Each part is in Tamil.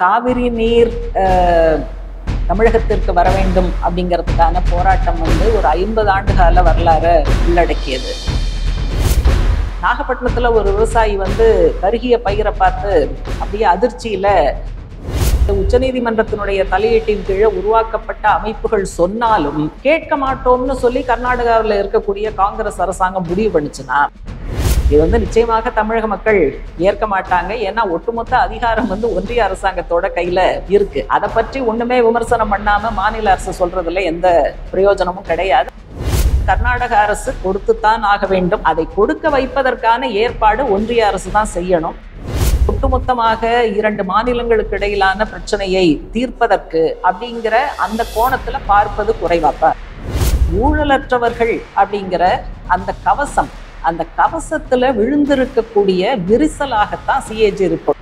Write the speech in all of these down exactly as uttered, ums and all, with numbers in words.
காவிரி நீர் தமிழகத்திற்கு வர வேண்டும் அப்படிங்கிறதுக்கான போராட்டம் வந்து ஒரு ஐம்பது ஆண்டு கால வரலாறு உள்ளடக்கியது. நாகப்பட்டினத்தில் ஒரு விவசாயி வந்து கருகிய பயிரை பார்த்து அப்படியே அதிர்ச்சியில உச்சநீதிமன்றத்தினுடைய தலையீட்டின் கீழே உருவாக்கப்பட்ட அமைப்புகள் சொன்னாலும் கேட்க மாட்டோம்னு சொல்லி கர்நாடகாவில் இருக்கக்கூடிய காங்கிரஸ் அரசாங்கம் முடிவு பண்ணுச்சுன்னா இது வந்து நிச்சயமாக தமிழக மக்கள் ஏற்க மாட்டாங்க. ஏன்னா ஒட்டுமொத்த அதிகாரம் வந்து ஒன்றிய அரசாங்கத்தோட கையில இருக்கு. அதை பற்றி ஒண்ணுமே விமர்சனம் பண்ணாம மாநில அரசு சொல்றதுல எந்த பிரயோஜனமும் கிடையாது. கர்நாடக அரசு கொடுத்துத்தான் ஆக வேண்டும். அதை கொடுக்க வைப்பதற்கான ஏற்பாடு ஒன்றிய அரசு தான் செய்யணும். ஒட்டுமொத்தமாக இரண்டு மாநிலங்களுக்கு இடையிலான பிரச்சனையை தீர்ப்பதற்கு அப்படிங்கிற அந்த கோணத்துல பார்ப்பது குறைவாப்ப. ஊழலற்றவர்கள் அப்படிங்கிற அந்த கவசம், அந்த கவசத்துல விழுந்திருக்கக்கூடிய விரிசலாகத்தான் சிஏஜி இருக்கும்.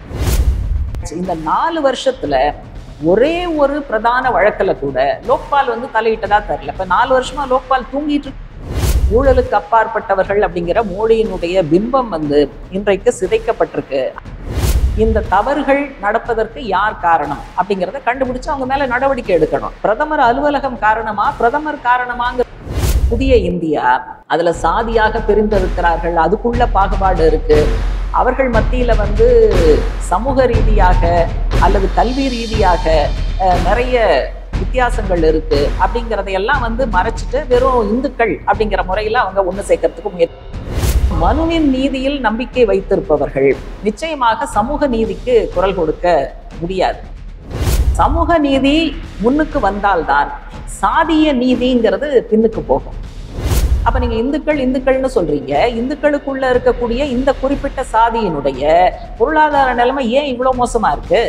இந்த நாலு வருஷத்துல ஒரே ஒரு பிரதான வழக்குல கூட லோக்பால் வந்து தலையிட்டதா தெரியல. இப்ப நாலு வருஷமா லோக்பால் தூங்கிட்டு ஊழலுக்கு அப்பாற்பட்டவர்கள் அப்படிங்கிற மோடியினுடைய பிம்பம் வந்து இன்றைக்கு சிதைக்கப்பட்டிருக்கு. இந்த தவறுகள் நடப்பதற்கு யார் காரணம் அப்படிங்கிறத கண்டுபிடிச்சு அவங்க மேல நடவடிக்கை எடுக்கணும். பிரதமர் அலுவலகம் காரணமா, பிரதமர் காரணமாங்க புதிய இந்தியா அதுல சாதியாக பிரிந்திருக்கிறார்கள், அதுக்குள்ள பாகுபாடு இருக்கு. அவர்கள் மத்தியில வந்து சமூக ரீதியாக அல்லது கல்வி ரீதியாக நிறைய வித்தியாசங்கள் இருக்கு அப்படிங்கிறதையெல்லாம் வந்து மறைச்சிட்டு வெறும் இந்துக்கள் அப்படிங்கிற முறையில அவங்க ஒண்ணு சேர்க்கறதுக்கு முயற்சி. மனுவின் நீதியில் நம்பிக்கை வைத்திருப்பவர்கள் நிச்சயமாக சமூக நீதிக்கு குரல் கொடுக்க முடியாது. சமூக நீதி முன்னுக்கு வந்தால்தான் சாதிய நீதிங்கிறது பின்னுக்கு போகும். அப்ப நீங்க இந்துக்கள் இந்துக்கள்னு சொல்றீங்க, இந்துக்களுக்குள்ள இருக்கக்கூடிய இந்த குறிப்பிட்ட சாதியினுடைய பொருளாதார நிலைமை ஏன் இவ்வளவு மோசமா இருக்கு?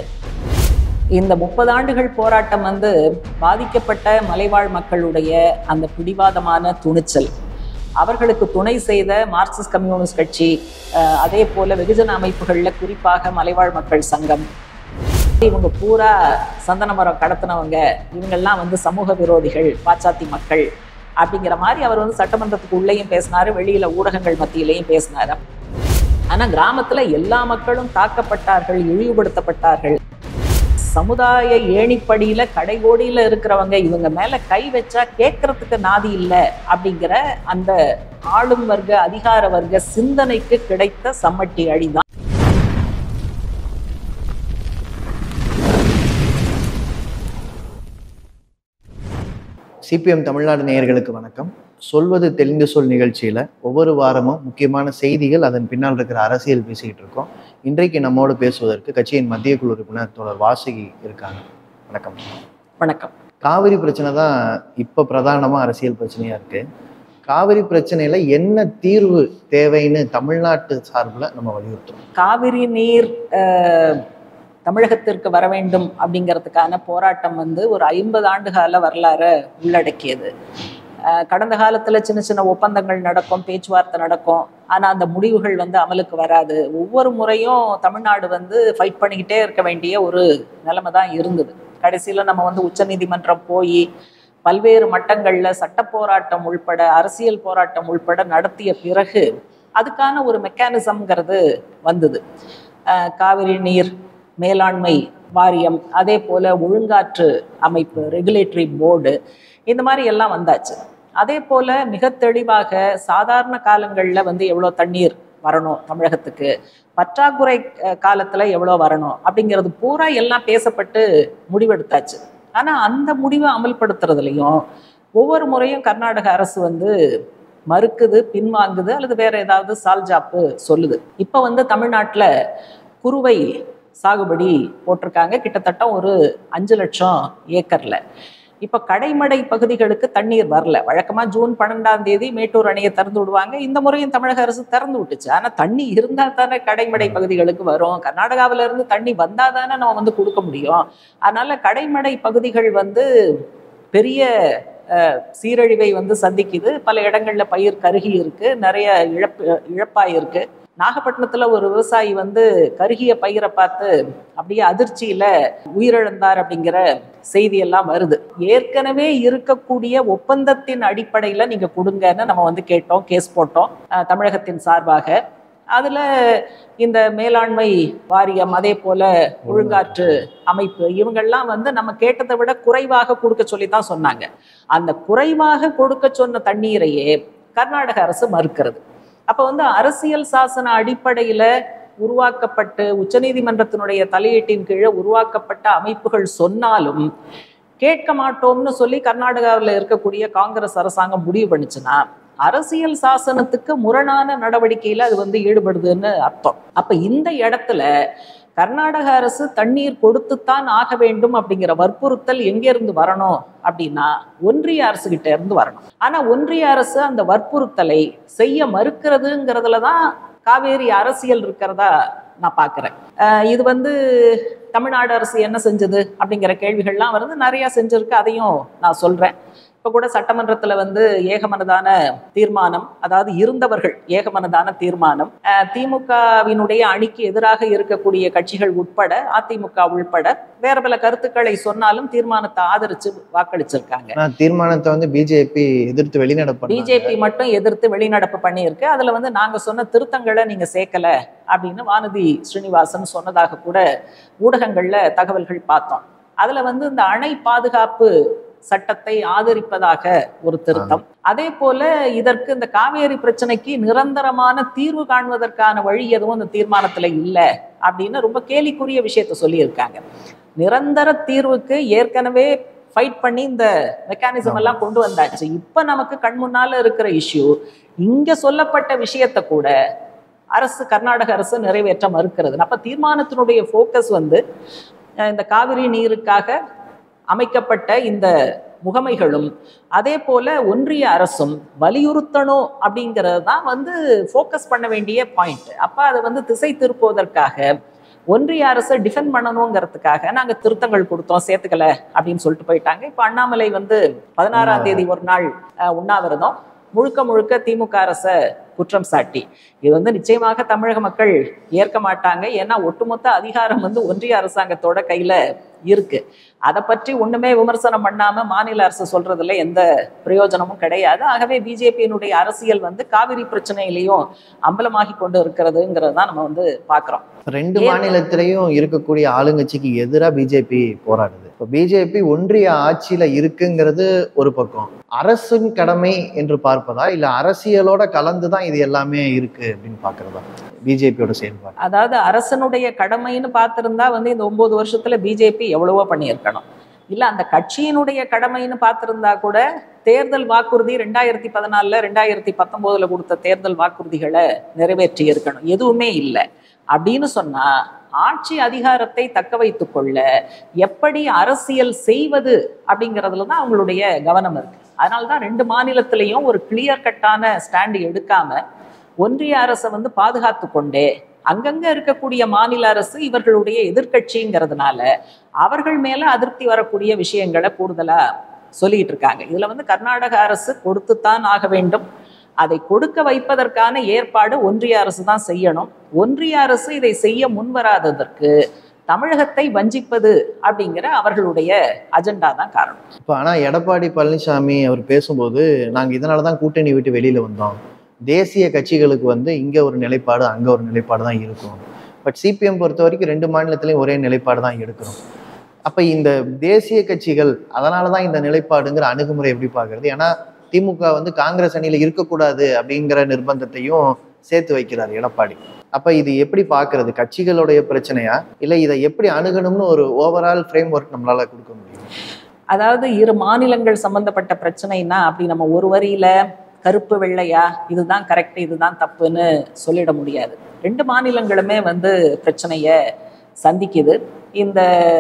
இந்த முப்பது ஆண்டுகள் போராட்டம் வந்து பாதிக்கப்பட்ட மலைவாழ் மக்களுடைய அந்த பிடிவாதமான துணிச்சல், அவர்களுக்கு துணை செய்த மார்க்சிஸ்ட் கம்யூனிஸ்ட் கட்சி, அதே போல வெகுஜன அமைப்புகள்ல குறிப்பாக மலைவாழ் மக்கள் சங்கம், இவங்க பூரா சந்தன மரம் கடத்தினவங்க, இவங்கெல்லாம் வந்து சமூக விரோதிகள், பாச்சாத்தி மக்கள் அப்படிங்கிற மாதிரி அவர் வந்து சட்டமன்றத்துக்கு உள்ளேயும் பேசினாரு, வெளியில ஊடகங்கள் மத்தியிலையும் பேசினாரு. ஆனா கிராமத்துல எல்லா மக்களும் தாக்கப்பட்டார்கள், இழிவுபடுத்தப்பட்டார்கள். சமுதாய ஏணிப்படியில கடைகோடியில இருக்கிறவங்க இவங்க மேல கை வச்சா கேட்கறதுக்கு நாதி இல்லை அப்படிங்கிற அந்த ஆளும் வர்க்க அதிகார வர்க்க சிந்தனைக்கு கிடைத்த சம்மட்டி அடிதான். சிபிஎம் தமிழ்நாடு நேயர்களுக்கு வணக்கம். சொல்வது தெளிந்து சொல் நிகழ்ச்சியில ஒவ்வொரு வாரமும் முக்கியமான செய்திகள், அதன் பின்னால் இருக்கிற அரசியல் பேசிக்கிட்டு இருக்கோம். இன்றைக்கு நம்மோடு பேசுவதற்கு கட்சியின் மத்திய குழு உறுப்பினர் தோழர் வாசுகி இருக்காங்க. வணக்கம். வணக்கம். காவிரி பிரச்சனை தான் இப்ப பிரதானமா அரசியல் பிரச்சனையா இருக்கு. காவிரி பிரச்சனையில என்ன தீர்வு தேவைன்னு தமிழ்நாட்டு சார்பில் நம்ம வலியுறுத்துறோம். காவிரி நீர் தமிழகத்திற்கு வர வேண்டும் அப்படிங்கிறதுக்கான போராட்டம் வந்து ஒரு ஐம்பது ஆண்டு கால வரலாறு உள்ளடக்கியது. கடந்த காலத்துல சின்ன சின்ன ஒப்பந்தங்கள் நடக்கும், பேச்சுவார்த்தை நடக்கும், ஆனா அந்த முடிவுகள் வந்து அமலுக்கு வராது. ஒவ்வொரு முறையும் தமிழ்நாடு வந்து ஃபைட் பண்ணிக்கிட்டே இருக்க வேண்டிய ஒரு நிலைமை தான் இருந்தது. கடைசியில நம்ம வந்து உச்ச நீதிமன்றம் போய் பல்வேறு மட்டங்கள்ல சட்ட போராட்டம் உள்பட அரசியல் போராட்டம் உள்பட நடத்திய பிறகு அதுக்கான ஒரு மெக்கானிசம்ங்கிறது வந்தது. காவிரி நீர் மேலாண்மை வாரியம், அதே போல ஒழுங்காற்று அமைப்பு, ரெகுலேட்டரி போர்டு, இந்த மாதிரி எல்லாம் வந்தாச்சு. அதே போல மிக தெளிவாக சாதாரண காலங்களில் வந்து எவ்வளோ தண்ணீர் வரணும் தமிழகத்துக்கு, பற்றாக்குறை காலத்துல எவ்வளோ வரணும் அப்படிங்கிறது பூரா எல்லாம் பேசப்பட்டு முடிவெடுத்தாச்சு. ஆனா அந்த முடிவை அமல்படுத்துறதுலையும் ஒவ்வொரு முறையும் கர்நாடக அரசு வந்து மறுக்குது, பின்வாங்குது, அல்லது வேற ஏதாவது சால்ஜாப்பு சொல்லுது. இப்ப வந்து தமிழ்நாட்டுல குறுவை சாகுபடி போட்டிருக்காங்க, கிட்டத்தட்ட ஒரு அஞ்சு லட்சம் ஏக்கர்ல. இப்ப கடைமடை பகுதிகளுக்கு தண்ணீர் வரல. வழக்கமா ஜூன் பன்னெண்டாம் தேதி மேட்டூர் அணையை திறந்து விடுவாங்க. இந்த முறையும் தமிழக அரசு திறந்து விட்டுச்சு. ஆனா தண்ணி இருந்தா தானே கடைமடை பகுதிகளுக்கு வரும். கர்நாடகாவில இருந்து தண்ணி வந்தா தானே நம்ம வந்து கொடுக்க முடியும். அதனால கடைமடை பகுதிகள் வந்து பெரிய சீரழிவை வந்து சந்திக்குது. பல இடங்கள்ல பயிர் கருகி இருக்கு, நிறைய இழப்பு இழப்பாயிருக்கு. நாகப்பட்டினத்துல ஒரு விவசாயி வந்து கருகிய பயிரை பார்த்து அப்படியே அதிர்ச்சியில உயிரிழந்தார் அப்படிங்கிற செய்தி எல்லாம் வருது. ஏற்கனவே இருக்கக்கூடிய ஒப்பந்தத்தின் அடிப்படையில நீங்க கொடுங்கன்னு நம்ம வந்து கேட்டோம், கேஸ் போட்டோம் தமிழகத்தின் சார்பாக. அதுல இந்த மேலாண்மை வாரியம், அதே போல ஒழுங்காற்று அமைப்பு, இவங்கெல்லாம் வந்து நம்ம கேட்டதை விட குறைவாக கொடுக்க சொல்லித்தான் சொன்னாங்க. அந்த குறைவாக கொடுக்க சொன்ன தண்ணீரையே கர்நாடக அரசு மறுக்கிறது. அப்ப வந்து அரசியல் சாசன அடிப்படையில உருவாக்கப்பட்டு உச்சநீதிமன்றத்தினுடைய தலையீட்டின் கீழே உருவாக்கப்பட்ட அமைப்புகள் சொன்னாலும் கேட்க மாட்டோம்னு சொல்லி கர்நாடகாவில் இருக்கக்கூடிய காங்கிரஸ் அரசாங்கம் முடிவு பண்ணுச்சுன்னா அரசியல் சாசனத்துக்கு முரணான நடவடிக்கையில அது வந்து ஈடுபடுதுன்னு அர்த்தம். அப்ப இந்த இடத்துல கர்நாடக அரசு தண்ணீர் கொடுத்துத்தான் ஆக வேண்டும் அப்படிங்கிற வற்புறுத்தல் எங்க இருந்து வரணும் அப்படின்னா ஒன்றிய அரசு கிட்ட இருந்து வரணும். ஆனா ஒன்றிய அரசு அந்த வற்புறுத்தலை செய்ய மறுக்கிறதுங்கிறதுலதான் காவேரி அரசியல் இருக்கிறதா நான் பாக்குறேன். இது வந்து தமிழ்நாடு அரசு என்ன செஞ்சது அப்படிங்கிற கேள்விகள்லாம் வருது, நிறைய செஞ்சிருக்கு, அதையும் நான் சொல்றேன். இப்ப கூட சட்டமன்றத்துல வந்து ஏகமனதான தீர்மானம், அதாவது இருந்தவர்கள் ஏகமனதான தீர்மானம், திமுகவினுடைய அணிக்கு எதிராக இருக்கக்கூடிய கட்சிகள் உட்பட அதிமுக உள்பட வேற பல கருத்துக்களை சொன்னாலும் தீர்மானத்தை ஆதரிச்சு வாக்களிச்சிருக்காங்க. தீர்மானத்தை வந்து பிஜேபி எதிர்த்து வெளிநடப்பு பிஜேபி மட்டும் எதிர்த்து வெளிநடப்பு பண்ணியிருக்கு. அதுல வந்து நாங்க சொன்ன திருத்தங்களை நீங்க சேர்க்கல அப்படின்னு வானதி ஸ்ரீனிவாசன் சொன்னதாக கூட ஊடகங்கள்ல தகவல்கள் பார்த்தோம். அதுல வந்து இந்த அணை பாதுகாப்பு சட்டத்தை ஆதரிப்பதாக ஒரு திருத்தம், அதே போல இதற்கு இந்த காவேரி பிரச்சனைக்கு நிரந்தரமான தீர்வு காண்பதற்கான வழி எதுவும் இந்த தீர்மானத்துல இல்லை அப்படின்னு ரொம்ப கேலிக்குரிய விஷயத்த சொல்லியிருக்காங்க. நிரந்தர தீர்வுக்கு ஏற்கனவே ஃபைட் பண்ணி இந்த மெக்கானிசம் எல்லாம் கொண்டு வந்தாச்சு. இப்ப நமக்கு கண் முன்னால இருக்கிற இஷ்யூ, இங்க சொல்லப்பட்ட விஷயத்த கூட அரசு கர்நாடக அரசு நிறைவேற்ற மறுக்கிறது. அப்ப தீர்மானத்தினுடைய போக்கஸ் வந்து இந்த காவிரி நீருக்காக அமைக்கப்பட்ட இந்த முகமைகளும் அதே போல ஒன்றிய அரசும் வலியுறுத்தணும் அப்படிங்கிறது தான் வந்து ஃபோக்கஸ் பண்ண வேண்டிய பாயிண்ட். அப்ப அதை வந்து திசை திருப்புவதற்காக ஒன்றிய அரசை டிஃபெண்ட் பண்ணணுங்கிறதுக்காக நாங்க திருத்தங்கள் கொடுத்தோம், சேர்த்துக்கல அப்படின்னு சொல்லிட்டு போயிட்டாங்க. இப்ப அண்ணாமலை வந்து பதினாறாம் தேதி ஒரு நாள் உண்ணாவிரதம், முழுக்க முழுக்க திமுக அரசை குற்றம் சாட்டி. இது வந்து நிச்சயமாக தமிழக மக்கள் ஏற்க மாட்டாங்க. ஏன்னா ஒட்டுமொத்த அதிகாரம் வந்து ஒன்றிய அரசாங்கத்தோட கையில இருக்கு. அதை பற்றி ஒண்ணுமே விமர்சனம் பண்ணாம மாநில அரசு சொல்றதுல எந்த பிரயோஜனமும் கிடையாது. ஆகவே பிஜேபியினுடைய அரசியல் வந்து காவிரி பிரச்சனையிலையும் அம்பலமாகி கொண்டு இருக்கிறதுங்கிறது தான் நம்ம வந்து பாக்குறோம். ரெண்டு மாநிலத்திலையும் இருக்கக்கூடிய ஆளுங்கட்சிக்கு எதிராக பிஜேபி போராடுது. இப்போ பிஜேபி ஒன்றிய ஆட்சியில இருக்குங்கிறது ஒரு பக்கம், அரசின் கடமை என்று பார்ப்பதா இல்ல அரசியலோட கலந்துதான் இது எல்லாமே இருக்கு அப்படின்னு பாக்குறதா பிஜேபியோட செயல்பாடு? அதாவது அரசனுடைய கடமைன்னு பார்த்திருந்தா வந்து இந்த ஒன்பது வருஷத்துல பிஜேபி எவ்வளவோ பண்ணியிருக்கணும். இல்ல அந்த கட்சியினுடைய கடமைன்னு பார்த்திருந்தா கூட தேர்தல் வாக்குறுதி ரெண்டாயிரத்தி பதினாலுல ரெண்டாயிரத்தி பத்தொன்பதுல கொடுத்த தேர்தல் வாக்குறுதிகளை நிறைவேற்றி இருக்கணும். எதுவுமே இல்லை அப்படின்னு சொன்னா ஆட்சி அதிகாரத்தை தக்க வைத்துக் கொள்ள எப்படி அரசியல் செய்வது அப்படிங்கிறதுல தான் அவங்களுடைய கவனம் இருக்கு. அதனால்தான் ரெண்டு மாநிலத்திலையும் ஒரு கிளியர் கட்டான ஸ்டாண்டு எடுக்காம ஒன்றிய அரசை வந்து பாதுகாத்து கொண்டே அங்கங்க இருக்கக்கூடிய மாநில அரசு இவர்களுடைய எதிர்கட்சிங்கிறதுனால அவர்கள் மேல அதிருப்தி வரக்கூடிய விஷயங்களை கூடுதலா சொல்லிட்டு இருக்காங்க. இதுல வந்து கர்நாடக அரசு கொடுத்துத்தான் ஆக வேண்டும், அதை கொடுக்க வைப்பதற்கான ஏற்பாடு ஒன்றிய அரசு தான் செய்யணும். ஒன்றிய அரசு இதை செய்ய முன்வராததற்கு தமிழகத்தை வஞ்சிப்பது அப்படிங்கிற அவர்களுடைய அஜெண்டா தான் காரணம். இப்போ ஆனா எடப்பாடி பழனிசாமி அவர் பேசும்போது நாங்க இதனாலதான் கூட்டணி விட்டு வெளியில வந்தோம், தேசிய கட்சிகளுக்கு வந்து இங்க ஒரு நிலைப்பாடு அங்க ஒரு நிலைப்பாடு தான் இருக்கும், பட் சிபிஎம் பொறுத்த வரைக்கும் ரெண்டு மாநிலத்திலையும் ஒரே நிலைப்பாடு தான் எடுக்கிறோம். அப்ப இந்த தேசிய கட்சிகள் அதனாலதான் இந்த நிலைப்பாடுங்கிற அணுகுமுறை எப்படி பாக்குறது? ஏன்னா திமுக வந்து காங்கிரஸ் அணியில இருக்கக்கூடாது அப்படிங்கிற நிர்பந்தத்தையும் சேர்த்து வைக்கிறார் எடப்பாடி. அப்ப இது எப்படி பாக்குறது? கட்சிகளுடைய பிரச்சனையா இல்ல இதை எப்படி அணுகணும்னு ஒரு ஓவரால் ஃப்ரேம் ஒர்க் நம்மளால கொடுக்க முடியும்? அதாவது இரு மாநிலங்கள் சம்பந்தப்பட்ட பிரச்சனைனா அப்படி நம்ம ஒரு வரியில கருப்பு வெள்ளையா இதுதான் கரெக்ட் இதுதான் தப்புன்னு சொல்லிட முடியாது. ரெண்டு மாநிலங்களுமே வந்து பிரச்சனைய சந்திக்குது. இந்த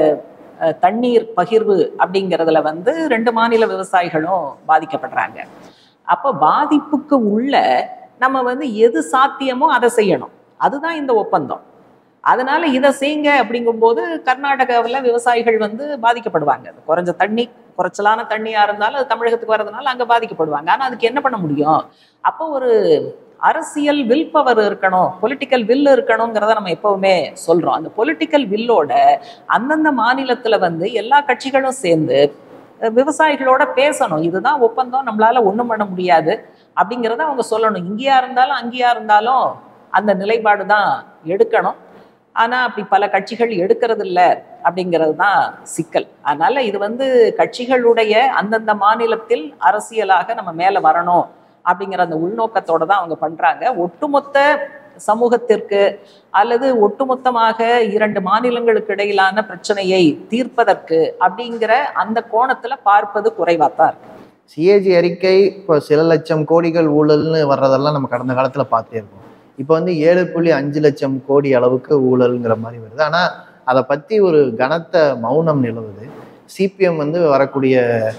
தண்ணீர் பகிர்வு அப்படிங்கிறதுல வந்து ரெண்டு மாநில விவசாயிகளும் பாதிக்கப்படுறாங்க. அப்போ பாதிப்புக்கு உள்ள நம்ம வந்து எது சாத்தியமோ அதை செய்யணும், அதுதான் இந்த ஒப்பந்தம். அதனால இதை செய்யுங்க அப்படிங்கும்போது கர்நாடகாவில் விவசாயிகள் வந்து பாதிக்கப்படுவாங்க. குறைஞ்ச தண்ணி குறைச்சலான தண்ணியா இருந்தாலும் அது தமிழகத்துக்கு வர்றதுனால அங்க பாதிக்கப்படுவாங்க. ஆனா அதுக்கு என்ன பண்ண முடியும்? அப்போ ஒரு அரசியல் வில் பவர் இருக்கணும், பொலிட்டிக்கல் வில் இருக்கணுங்கிறத நம்ம எப்பவுமே சொல்றோம். அந்த பொலிட்டிக்கல் வில்லோட அந்தந்த மாநிலத்துல வந்து எல்லா கட்சிகளும் சேர்ந்து விவசாயிகளோட பேசணும். இதுதான் ஒப்பந்தம், நம்மளால ஒண்ணும் பண்ண முடியாது அப்படிங்கிறத அவங்க சொல்லணும். இங்கேயா இருந்தாலும் அங்கேயா இருந்தாலும் அந்த நிலைப்பாடு தான் எடுக்கணும். ஆனால் அப்படி பல கட்சிகள் எடுக்கிறது இல்லை அப்படிங்கிறது தான் சிக்கல். அதனால இது வந்து கட்சிகளுடைய அந்தந்த மாநிலத்தில் அரசியலாக நம்ம மேலே வரணும் அப்படிங்கிற அந்த உள்நோக்கத்தோட தான் அவங்க பண்றாங்க. ஒட்டுமொத்த சமூகத்திற்கு அல்லது ஒட்டுமொத்தமாக இரண்டு மாநிலங்களுக்கு இடையிலான பிரச்சனையை தீர்ப்பதற்கு அப்படிங்கிற அந்த கோணத்துல பார்ப்பது குறைவாத்தான் இருக்கு. சிஏஜி அறிக்கை இப்போ சில லட்சம் கோடிகள் ஊழல்னு வர்றதெல்லாம் நம்ம கடந்த காலத்துல பார்த்தே இருக்கோம். இப்போ வந்து ஏழு புள்ளி அஞ்சு லட்சம் கோடி அளவுக்கு ஊழல்ங்கிற மாதிரி வருது. ஆனா அதை பத்தி ஒரு கனத்த மௌனம் நிலவுது. சிபிஎம் வந்து வரக்கூடிய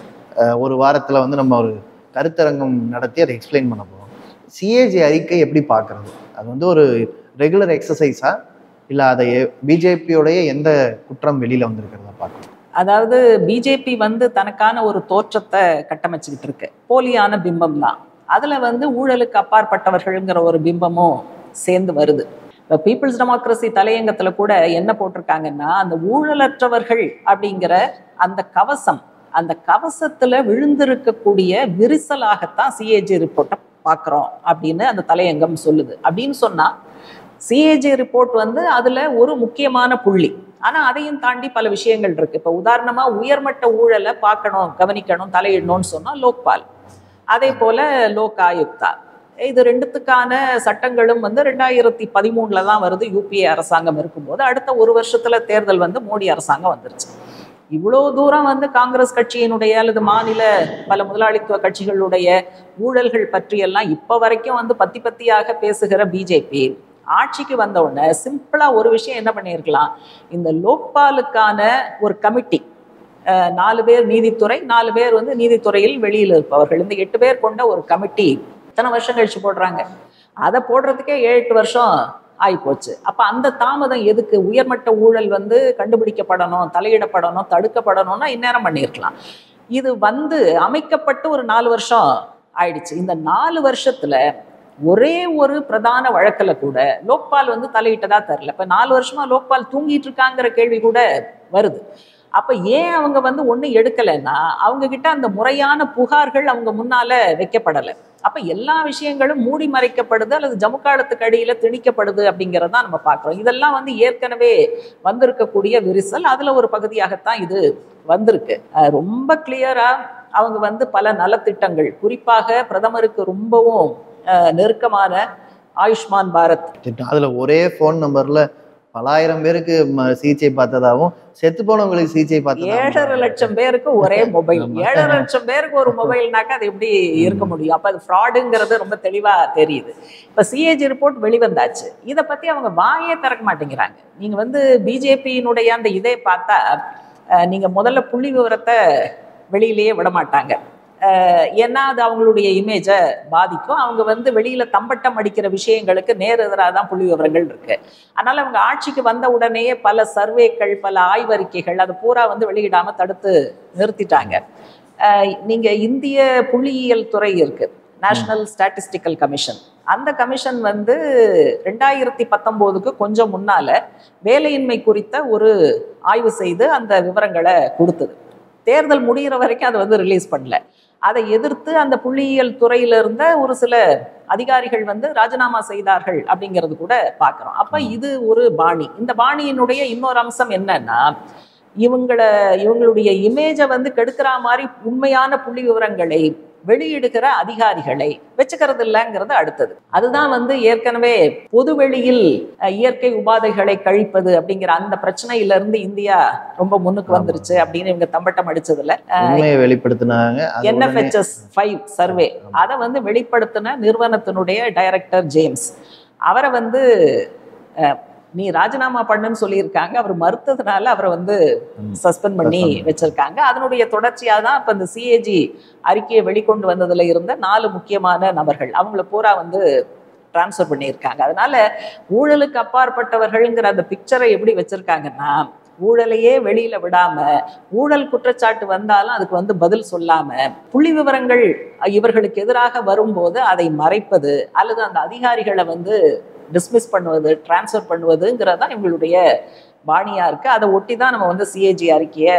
ஒரு வாரத்துல வந்து நம்ம ஒரு கருத்தரங்கம் நடத்தி அதை எக்ஸ்பிளைன் பண்ண போறோம். சிஏஜி அறிக்கை எப்படி பார்க்கறது? அது வந்து ஒரு ரெகுலர் எக்ஸசைஸா இல்லை அதை பிஜேபியோடைய எந்த குற்றம் வெளியில வந்திருக்கிறதா பார்க்கணும்? அதாவது பிஜேபி வந்து தனக்கான ஒரு தோற்றத்தை கட்டமைச்சுக்கிட்டு இருக்கு. போலியான பிம்பம் தான். அதுல வந்து ஊழலுக்கு அப்பாற்பட்டவர்கள்ங்கிற ஒரு பிம்பமும் சேர்ந்து வருது. இப்போ பீப்புள்ஸ் டெமோக்ரஸி தலையங்கத்துல கூட என்ன போட்டிருக்காங்கன்னா, அந்த ஊழலற்றவர்கள் அப்படிங்கிற அந்த கவசம், அந்த கவசத்துல விழுந்திருக்கக்கூடிய விரிசலாகத்தான் சிஏஜி ரிப்போர்ட்டை பார்க்குறோம் அப்படின்னு அந்த தலையங்கம் சொல்லுது. அப்படின்னு சொன்னா சிஏஜி ரிப்போர்ட் வந்து அதுல ஒரு முக்கியமான புள்ளி. ஆனா அதையும் தாண்டி பல விஷயங்கள் இருக்கு. இப்போ உதாரணமா உயர்மட்ட ஊழலை பார்க்கணும், கவனிக்கணும், தலையிடணும்னு சொன்னா லோக்பால், அதே போல லோக் ஆயுக்தா, இது ரெண்டுத்துக்கான சட்டங்களும் வந்து ரெண்டாயிரத்தி பதிமூணுல தான் வருது. யூபிஏ அரசாங்கம் இருக்கும்போது அடுத்த ஒரு வருஷத்துல தேர்தல் வந்து மோடி அரசாங்கம் வந்துருச்சு. இவ்வளோ தூரம் வந்து காங்கிரஸ் கட்சியினுடைய அல்லது மாநில பல முதலாளித்துவ கட்சிகளுடைய ஊழல்கள் பற்றியெல்லாம் இப்போ வரைக்கும் வந்து பத்தி பத்தியாக பேசுகிற பிஜேபி ஆட்சிக்கு வந்த உடனே சிம்பிளா ஒரு விஷயம் என்ன பண்ணியிருக்கலாம், இந்த லோக்பாலுக்கான ஒரு கமிட்டி, நாலு பேர் நீதித்துறை, நாலு பேர் வந்து நீதித்துறையில் வெளியில் இருப்பவர்கள், இந்த எட்டு பேர் கொண்ட ஒரு கமிட்டி இத்தனை வருஷம் கழிச்சு போடுறாங்க. அதை போடுறதுக்கே ஏழு எட்டு வருஷம் ஆகிப்போச்சு. அப்போ அந்த தாமதம் எதுக்கு? உயர்மட்ட ஊழல் வந்து கண்டுபிடிக்கப்படணும், தலையிடப்படணும், தடுக்கப்படணும்னா இந்நேரம் பண்ணியிருக்கலாம். இது வந்து அமைக்கப்பட்டு ஒரு நாலு வருஷம் ஆயிடுச்சு. இந்த நாலு வருஷத்துல ஒரே ஒரு பிரதான வழக்கில் கூட லோக்பால் வந்து தலையிட்டதா தெரில. இப்போ நாலு வருஷமா லோக்பால் தூங்கிட்டு இருக்காங்கிற கேள்வி கூட வருது. அப்போ ஏன் அவங்க வந்து ஒன்றும் எடுக்கலைன்னா, அவங்க கிட்ட அந்த முறையான புகார்கள் அவங்க முன்னால வைக்கப்படலை. அப்போ எல்லா விஷயங்களும் மூடி மறைக்கப்படுது அல்லது ஜமுக்காலத்துக்கு அடியில் திணிக்கப்படுது அப்படிங்கிறதான் நம்ம பார்க்குறோம். இதெல்லாம் வந்து ஏற்கனவே வந்திருக்கக்கூடிய விரிசல், அதில் ஒரு பகுதியாகத்தான் இது வந்திருக்கு. ரொம்ப கிளியரா அவங்க வந்து பல நலத்திட்டங்கள், குறிப்பாக பிரதமருக்கு ரொம்பவும் நெருக்கமான ஆயுஷ்மான் பாரத் திட்டம், அதுல ஒரே போன் நம்பர்ல பலாயிரம் பேருக்கு சிகிச்சை பார்த்ததாகவும் செத்து போனவங்களுக்கு சிகிச்சை பார்த்தா ஏழரை லட்சம் பேருக்கு ஒரே மொபைல். ஏழரை லட்சம் பேருக்கு ஒரு மொபைல்னாக்கா அது எப்படி இருக்க முடியும்? அப்ப அது ஃப்ராடுங்கிறது ரொம்ப தெளிவா தெரியுது. இப்ப சிஏஜி ரிப்போர்ட் வெளிவந்தாச்சு, இதை பத்தி அவங்க வாயே திறக்க மாட்டேங்கிறாங்க. நீங்க வந்து பிஜேபியினுடைய அந்த இதே பார்த்தா நீங்க முதல்ல புள்ளி விவரத்தை வெளியிலேயே விட மாட்டாங்க. ஏன்னா அது அவங்களுடைய இமேஜை பாதிக்கும். அவங்க வந்து வெளியில தம்பட்டம் அடிக்கிற விஷயங்களுக்கு நேர் எதிராக தான் புள்ளி விவரங்கள் இருக்கு. அதனால அவங்க ஆட்சிக்கு வந்த உடனேயே பல சர்வேக்கள், பல ஆய்வறிக்கைகள் அது பூரா வந்து வெளியிடாம தடுத்து நிறுத்திட்டாங்க. நீங்க இந்திய புள்ளியியல் துறை இருக்கு, நேஷனல் ஸ்டாட்டிஸ்டிக்கல் கமிஷன். அந்த கமிஷன் வந்து ரெண்டாயிரத்தி பத்தொன்பதுக்கு கொஞ்சம் முன்னால வேலையின்மை குறித்த ஒரு ஆய்வு செய்து அந்த விவரங்களை கொடுத்தது. தேர்தல் முடிகிற வரைக்கும் அதை வந்து ரிலீஸ் பண்ணல. அதை எதிர்த்து அந்த புள்ளியியல் துறையில இருந்த ஒரு சில அதிகாரிகள் வந்து ராஜினாமா செய்தார்கள் அப்படிங்கிறது கூட பார்க்கிறோம். அப்ப இது ஒரு பாணி. இந்த பாணியினுடைய இன்னொரு அம்சம் என்னன்னா, இவங்களை இவங்களுடைய இமேஜை வந்து கெடுக்கிற மாதிரி உண்மையான புள்ளி விவரங்களை வெளியிடுகிற அதிகாரிகளை வச்சுக்கிறது இல்லைங்கிறது அடுத்தது. அதுதான் வந்து ஏற்கனவே பொதுவெளியில் இயற்கை உபாதைகளை கழிப்பது அப்படிங்கிற அந்த பிரச்சனையில இருந்து இந்தியா ரொம்ப முன்னுக்கு வந்துருச்சு அப்படின்னு இவங்க தம்பட்டம் அடிச்சதுல வெளிப்படுத்தினாங்க. என்எஃப்ஹெச்எஸ் ஃபைவ் சர்வே அதை வந்து வெளிப்படுத்தின நிறுவனத்தினுடைய டைரக்டர் ஜேம்ஸ், அவரை வந்து நீ ராஜினாமா பண்ணுன்னு சொல்லியிருக்காங்க. அவர் மறுத்ததுனால அவரை வந்து சஸ்பெண்ட் பண்ணி வச்சிருக்காங்க. அதனுடைய தொடர்ச்சியா தான் இப்ப இந்த சிஏஜி அறிக்கையை வெளிக்கொண்டு வந்ததுல இருந்த நாலு முக்கியமான நபர்கள் அவங்கள பூரா வந்து டிரான்ஸ்ஃபர் பண்ணியிருக்காங்க. அதனால ஊழலுக்கு அப்பாற்பட்டவர்கள்ங்கிற அந்த பிக்சரை எப்படி வச்சிருக்காங்கன்னா, ஊழலையே வெளியில விடாம, ஊழல் குற்றச்சாட்டு வந்தாலும் அதுக்கு வந்து பதில் சொல்லாம, புள்ளி விவரங்கள் இவர்களுக்கு எதிராக வரும்போது அதை மறைப்பது அல்லது அந்த அதிகாரிகளை வந்து டிஸ்மிஸ் பண்ணுவது, டிரான்ஸ்ஃபர் பண்ணுவதுங்கிறது தான் இவங்களுடைய பாணியா இருக்கு. அதை ஒட்டி தான் நம்ம வந்து சிஏஜி அறிக்கையை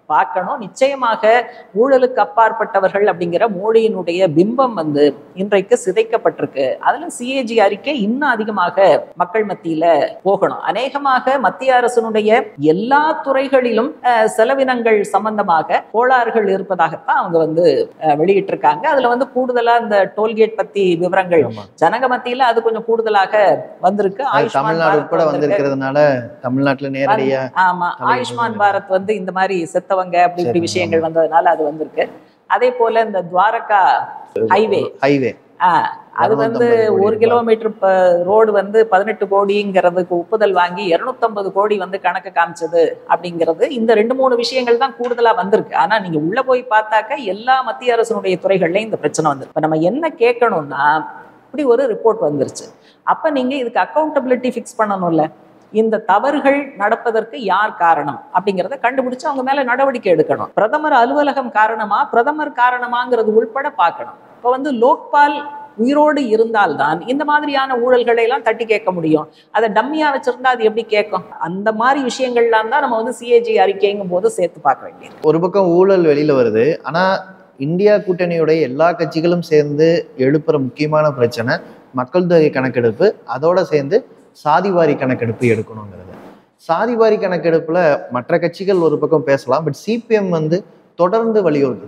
பார்க்கணும். நிச்சயமாக ஊழலுக்கு அப்பாற்பட்டவர்கள் அப்படிங்கிற மோடியினுடைய பிம்பம் வந்து இன்றைக்கு சிதைக்கப்பட்டிருக்கு. அதுல சிஏஜி அறிக்கை இன்னும் அதிகமாக மக்கள் மத்தியில போகணும். அநேகமாக மத்திய அரசினுடைய எல்லா துறைகளிலும் செலவினங்கள் சம்பந்தமாக கோளாறுகள் இருப்பதாகத்தான் அவங்க வந்து வெளியிட்டு இருக்காங்க. அதுல வந்து கூடுதலா இந்த டோல்கேட் பத்தி விவரங்கள் ஜனங்க மத்தியில அது கொஞ்சம் கூடுதலாக வந்திருக்கு. தமிழ்நாடு உட்பட வந்திருக்கிறதுனால தமிழ்நாட்டுல நேரடியா ஆமா ஆயுஷ்மான் பாரத் வந்து இந்த மாதிரி செத்தவங்க அப்படி இப்படி விஷயங்கள் வந்ததுனால அது வந்திருக்கு. அதே போல இந்த துவாரகா ஹைவே ஹைவே ஆஹ் அது வந்து ஒரு கிலோமீட்டர் ரோடு வந்து பதினெட்டு கோடிங்கிறதுக்கு ஒப்புதல் வாங்கி இருநூத்தி ஐம்பது கோடி வந்து கணக்கு காமிச்சது அப்படிங்கிறது இந்த ரெண்டு மூணு விஷயங்கள் தான் கூடுதலா வந்திருக்கு. ஆனா நீங்க உள்ள போய் பார்த்தாக்க எல்லா மத்திய அரசினுடைய துறைகள்லயும் இந்த பிரச்சனை வந்து இப்ப நம்ம என்ன கேட்கணும்னா இப்படி ஒரு ரிப்போர்ட் வந்துருச்சு. அப்ப நீங்க இதுக்கு அக்கௌண்டபிலிட்டி ஃபிக்ஸ் பண்ணணும்ல. இந்த தவறுகள் நடப்பதற்கு யார் காரணம் அப்படிங்கிறத கண்டுபிடிச்சு அவங்க மேல நடவடிக்கை எடுக்கணும். பிரதமர் அலுவலகம் காரணமா பிரதமர் காரணமாங்கிறது உள்பட பார்க்கணும். இப்ப வந்து லோக்பால் உயிரோடு இருந்தால்தான் இந்த மாதிரியான ஊழல்களை எல்லாம் தட்டி கேட்க முடியும். அதை டம்மியா வச்சிருந்தா அது எப்படி கேட்கும்? அந்த மாதிரி விஷயங்கள்லாம் தான் நம்ம வந்து சிஏஜி அறிக்கைங்கும் போது சேர்த்து பார்க்க வேண்டியது. ஒரு பக்கம் ஊழல் வெளியில வருது, ஆனா இந்தியா கூட்டணியுடைய எல்லா கட்சிகளும் சேர்ந்து எழுப்புற முக்கியமான பிரச்சனை மக்கள் தொகை கணக்கெடுப்பு, அதோட சேர்ந்து சாதிவாரி கணக்கெடுப்பு எடுக்கணுங்கிறது. சாதிவாரி கணக்கெடுப்புல மற்ற கட்சிகள் ஒரு பக்கம் பேசலாம், பட் சிபிஎம் வந்து தொடர்ந்து வலியுறுத்துது.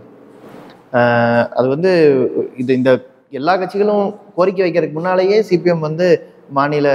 ஆஹ் அது வந்து இது இந்த எல்லா கட்சிகளும் கோரிக்கை வைக்கிறதுக்கு முன்னாலேயே சிபிஎம் வந்து மாநில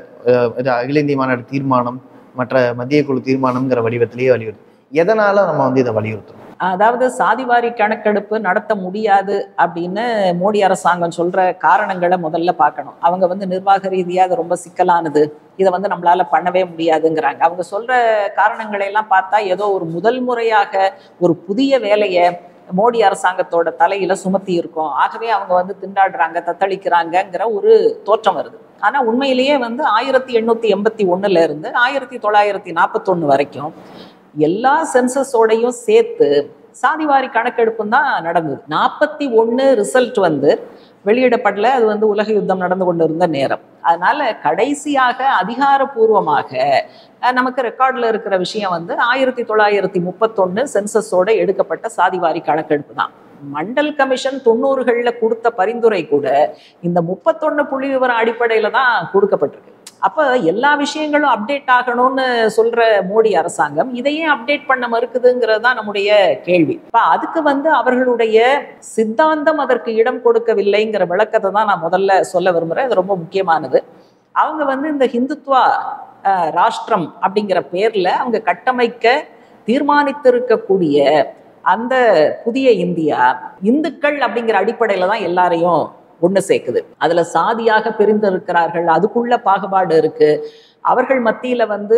அகில இந்திய மாநாடு தீர்மானம், மற்ற மத்திய குழு தீர்மானம்ங்கிற வடிவத்திலேயே வலியுறுத்து. எதனால நம்ம வந்து இதை வலியுறுத்தணும்? அதாவது சாதிவாரி கணக்கெடுப்பு நடத்த முடியாது அப்படின்னு மோடி அரசாங்கம் சொல்ற காரணங்களை முதல்ல பார்க்கணும். அவங்க வந்து நிர்வாக ரீதியாக அது ரொம்ப சிக்கலானது, இதை வந்து நம்மளால பண்ணவே முடியாதுங்கிறாங்க. அவங்க சொல்ற காரணங்களை எல்லாம் பார்த்தா ஏதோ ஒரு முதல் முறையாக ஒரு புதிய வேலையை மோடி அரசாங்கத்தோட தலையில சுமத்தி இருக்கும், ஆகவே அவங்க வந்து திண்டாடுறாங்க தத்தளிக்கிறாங்கங்கிற ஒரு தோற்றம் வருது. ஆனா உண்மையிலேயே வந்து ஆயிரத்தி எண்ணூத்தி எண்பத்தி ஒண்ணுல இருந்து ஆயிரத்தி தொள்ளாயிரத்தி நாற்பத்தி ஒண்ணு வரைக்கும் எல்லா சென்சஸோடையும் சேர்த்து சாதிவாரி கணக்கெடுப்பும் தான் நடந்தது. நாற்பத்தி ஒண்ணு ரிசல்ட் வந்து வெளியிடப்படல. அது வந்து உலக யுத்தம் நடந்து கொண்டு இருந்த நேரம். அதனால கடைசியாக அதிகாரப்பூர்வமாக நமக்கு ரெக்கார்ட்ல இருக்கிற விஷயம் வந்து ஆயிரத்தி தொள்ளாயிரத்தி முப்பத்தொன்னு சென்சஸோட எடுக்கப்பட்ட சாதிவாரி கணக்கெடுப்பு தான். மண்டல் கமிஷன் தொண்ணூறுகள்ல கொடுத்த பரிந்துரை கூட இந்த முப்பத்தொன்னு புள்ளி விவரம் அடிப்படையில தான் கொடுக்கப்பட்டிருக்கு. அப்ப எல்லா விஷயங்களும் அப்டேட் ஆகணும்னு சொல்ற மோடி அரசாங்கம் இதையே அப்டேட் பண்ண மறுக்குதுங்கிறது தான் நம்முடைய கேள்வி. இப்ப அதுக்கு வந்து அவர்களுடைய சித்தாந்தம் அதற்கு இடம் கொடுக்கவில்லைங்கிற விளக்கத்தை தான் நான் முதல்ல சொல்ல விரும்புறேன். அது ரொம்ப முக்கியமானது. அவங்க வந்து இந்த ஹிந்துத்வா ராஷ்டிரம் அப்படிங்கிற பேர்ல அவங்க கட்டமைக்க தீர்மானித்திருக்கக்கூடிய அந்த புதிய இந்தியா இந்துக்கள் அப்படிங்கிற அடிப்படையில தான் எல்லாரையும் ஒண்ணு சேர்க்குது. அதுல சாதியாக பிரிந்திருக்கிறார்கள், அதுக்குள்ள பாகுபாடு இருக்கு. அவர்கள் மத்தியில வந்து